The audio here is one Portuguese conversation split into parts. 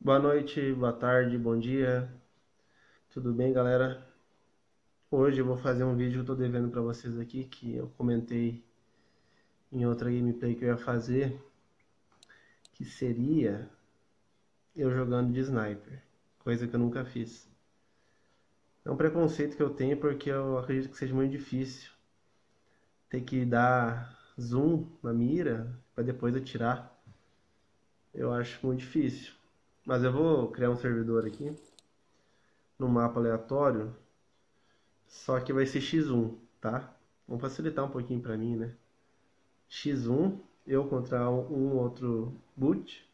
Boa noite, boa tarde, bom dia. Tudo bem, galera? Hoje eu vou fazer um vídeo que eu tô devendo pra vocês aqui, que eu comentei em outra gameplay que eu ia fazer, que seria eu jogando de sniper, coisa que eu nunca fiz. É um preconceito que eu tenho porque eu acredito que seja muito difícil ter que dar zoom na mira para depois atirar. Eu acho muito difícil. Mas eu vou criar um servidor aqui no mapa aleatório. Só que vai ser X1, tá? Vamos facilitar um pouquinho pra mim, né? X1, eu contra um outro boot.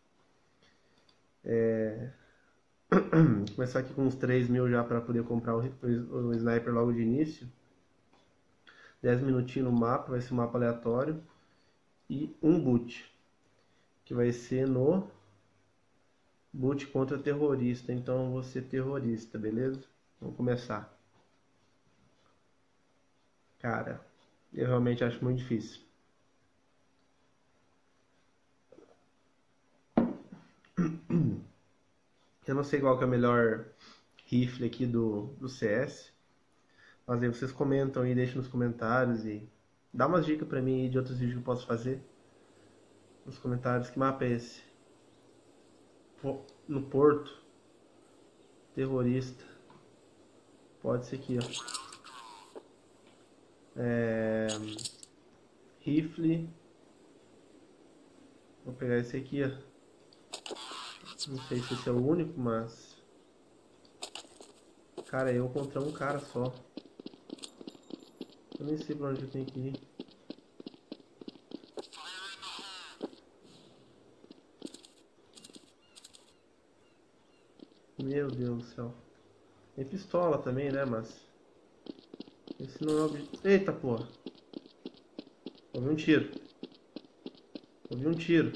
Começar aqui com uns 3.000 já para poder comprar o sniper logo de início. 10 minutinhos no mapa, vai ser um mapa aleatório. E um boot, que vai ser no boot contra terrorista. Então eu vou ser terrorista, beleza? Vamos começar. Cara, eu realmente acho muito difícil. Eu não sei qual que é o melhor rifle aqui do CS. Mas aí vocês comentam aí, deixam nos comentários e dá umas dicas pra mim aí de outros vídeos que eu posso fazer. Nos comentários, que mapa é esse? No Porto. Terrorista. Pode ser aqui, ó. Rifle. Vou pegar esse aqui, ó. Não sei se esse é o único, mas... Cara, eu contra um cara só. Eu nem sei pra onde eu tenho que ir. Meu Deus do céu. Tem pistola também, né, mas... Esse não é o... Eita, porra. Ouvi um tiro. Ouvi um tiro.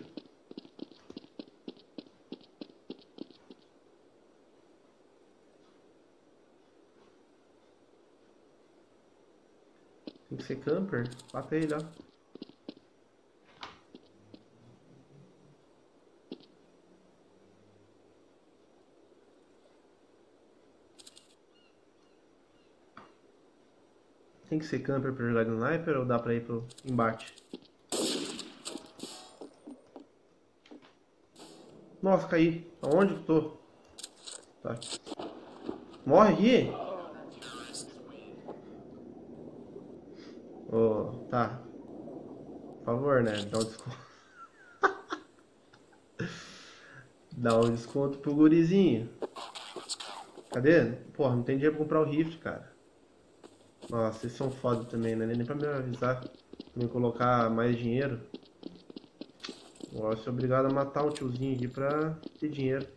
Tem que ser camper. Mata ele, ó. Tem que ser camper pra jogar de sniper ou dá pra ir pro embate? Nossa, caí. Aonde que eu tô? Tá. Morre aqui? Oh, tá. Por favor, né? Dá um desconto. Dá um desconto pro gurizinho. Cadê? Porra, não tem dinheiro pra comprar o rifle, cara. Nossa, vocês são foda também, né? Nem pra me avisar. Pra me colocar mais dinheiro. Vou ser obrigado a matar um tiozinho aqui pra ter dinheiro.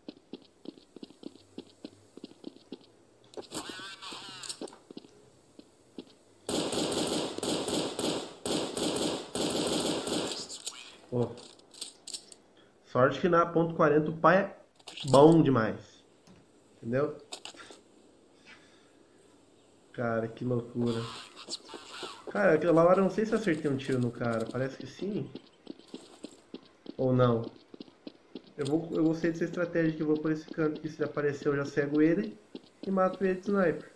Pô. Sorte que na ponto .40 o pai é bom demais. Entendeu? Cara, que loucura. Cara, aquela hora eu não sei se eu acertei um tiro no cara. Parece que sim. Ou não. Eu gostei dessa estratégia que eu vou por esse canto, que se aparecer eu já cego ele e mato ele de sniper.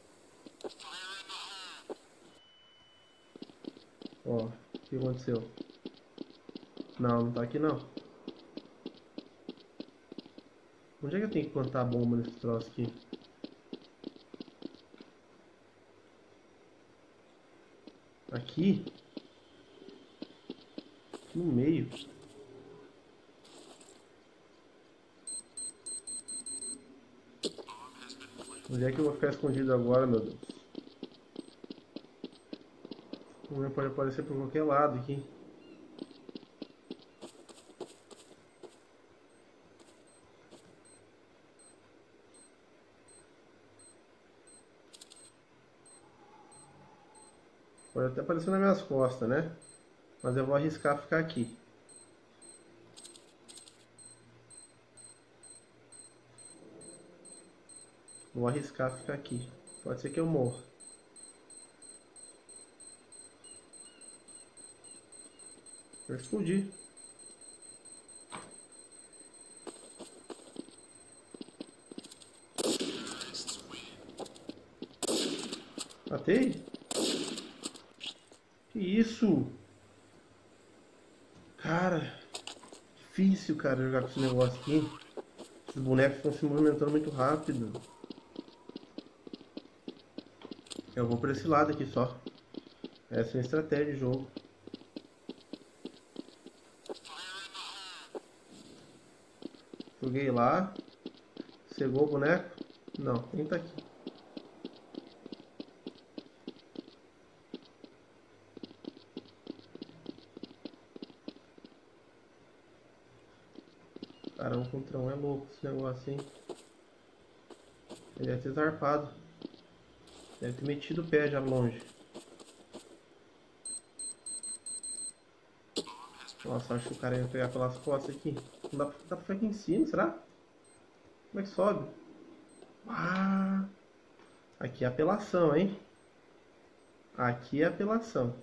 Ó, o que aconteceu? Não, não tá aqui não. Onde é que eu tenho que plantar a bomba nesse troço aqui? Aqui? Aqui no meio. Onde é que eu vou ficar escondido agora, meu Deus? O meu pode aparecer por qualquer lado aqui. Pode até aparecer nas minhas costas, né? Mas eu vou arriscar ficar aqui. Vou arriscar ficar aqui. Pode ser que eu morra. Vou explodir. Matei? Que isso? Cara, difícil, cara, jogar com esse negócio aqui. Esses bonecos estão se movimentando muito rápido. Eu vou por esse lado aqui só. Essa é a estratégia de jogo. Joguei lá. Cegou o boneco? Não, nem tá aqui. Cara, 1 contra 1 é louco esse negócio, hein? Ele deve ter zarpado. Deve ter metido o pé já longe. Nossa, acho que o cara ia pegar pelas costas aqui. Não dá pra ficar aqui em cima, será? Como é que sobe? Ah! Aqui é apelação, hein? Aqui é apelação.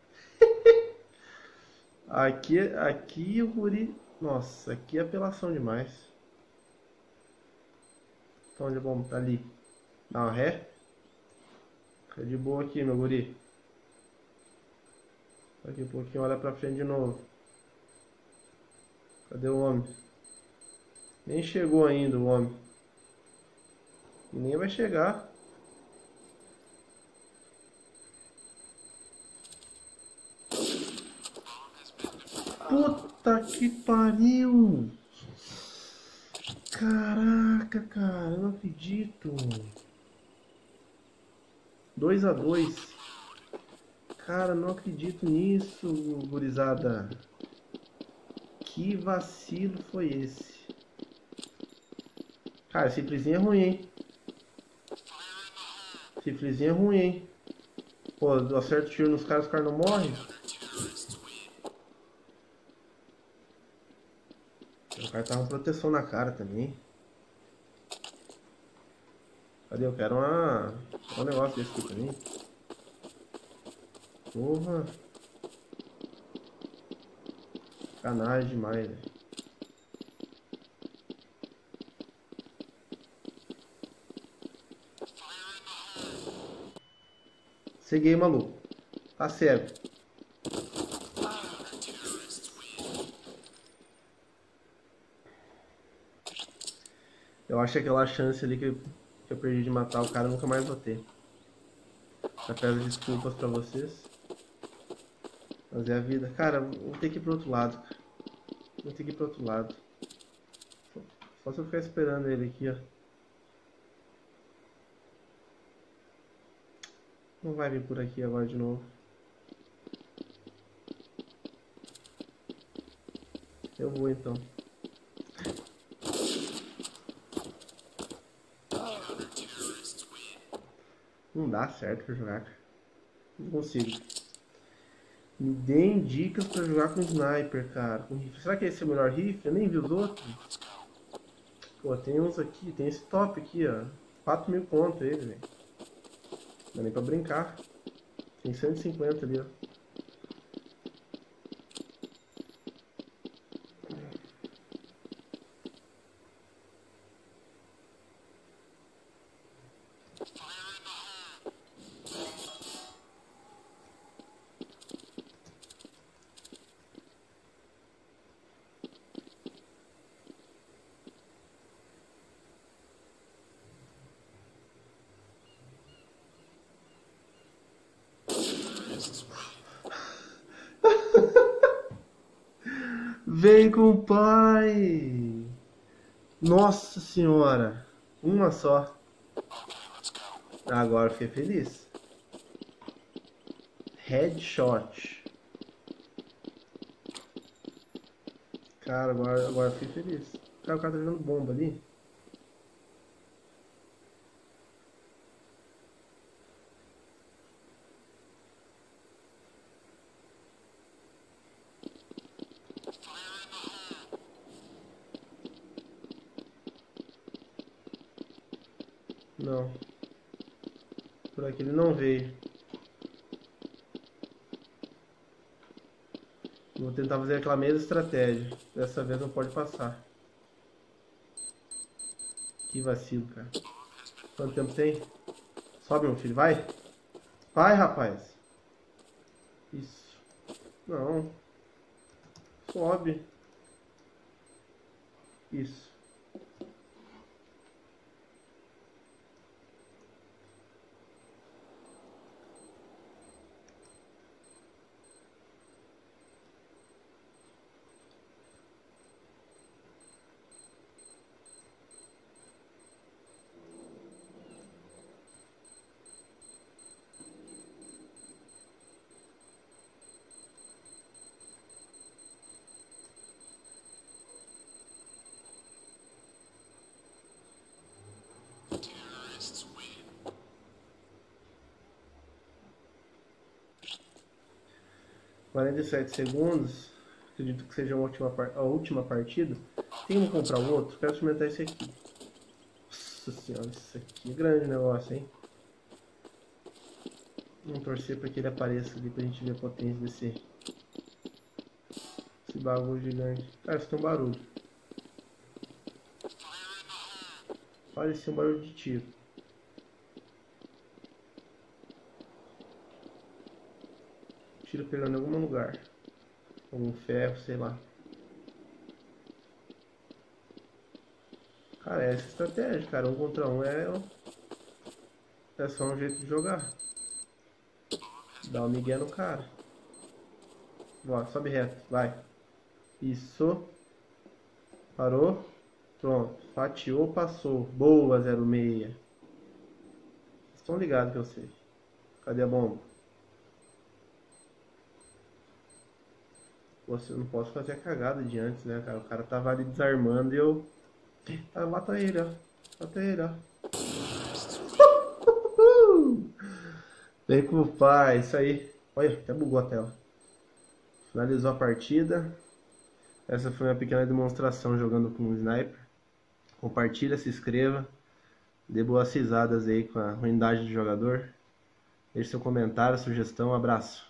Aqui o guri... Nossa, aqui é apelação demais. Então, onde é bom? Tá ali. Dá uma ré. Fica de boa aqui, meu guri. Daqui a pouquinho olha pra frente de novo. Cadê o homem? Nem chegou ainda o homem. E nem vai chegar. Puta que pariu! Caraca, cara, eu não acredito. 2-2. Cara, não acredito nisso, gurizada. Que vacilo foi esse? Cara, esse riflezinho é ruim, hein? Esse riflezinho é ruim, hein? Pô, eu acerto tiro nos caras, os caras não morrem. O cara tá com proteção na cara também. Cadê? Eu quero um negócio desse aqui também. Porra. Canagem demais, velho. Ceguei, maluco. Tá cego. Eu acho que aquela chance ali que eu perdi de matar o cara, eu nunca mais vou ter. Já peço desculpas pra vocês. Mas é a vida. Cara, vou ter que ir pro outro lado. Vou ter que ir pro outro lado. Só se eu ficar esperando ele aqui, ó. Não vai vir por aqui agora de novo. Eu vou então. Não dá certo pra jogar, cara. Não consigo. Me deem dicas pra jogar com sniper, cara. Com rifle. Será que esse é o melhor rifle? Eu nem vi os outros. Pô, tem uns aqui. Tem esse top aqui, ó. 4.000 conto ele, velho. Não dá nem pra brincar. Tem 150 ali, ó. Vem com o pai! Nossa senhora! Uma só. Agora eu fiquei feliz. Headshot. Cara, agora eu fiquei feliz. Cara, o cara tá jogando bomba ali. Não. Por aqui ele não veio. Vou tentar fazer aquela mesma estratégia. Dessa vez não pode passar. Que vacilo, cara. Quanto tempo tem? Sobe, meu filho, vai. Vai, rapaz. Isso. Não. Sobe. Isso. Terrorists win. 47 segundos. Acredito que seja a última partida. Tem como comprar o outro? Quero experimentar esse aqui. Nossa senhora, isso aqui é grande negócio, hein? Vamos torcer para que ele apareça ali pra gente ver a potência desse bagulho gigante. Cara, isso tem um barulho. Parece um barulho de tiro. Tiro pegando em algum lugar. Algum ferro, sei lá. Cara, essa estratégia, cara. 1 contra 1 é só um jeito de jogar. Dá um migué no cara. Bora, sobe reto, vai. Isso. Parou. Pronto. Fatiou, passou. Boa, 06. Estão ligados que eu sei. Cadê a bomba? Você não posso fazer a cagada de antes, né, cara? O cara tava ali desarmando e eu... Ah, mata ele, ó. Mata ele, ó. Vem com o pai, isso aí. Olha, até bugou a tela. Finalizou a partida. Essa foi uma pequena demonstração jogando com o sniper. Compartilha, se inscreva. Dê boas risadas aí com a ruindade do jogador. Deixe seu comentário, sugestão, abraço.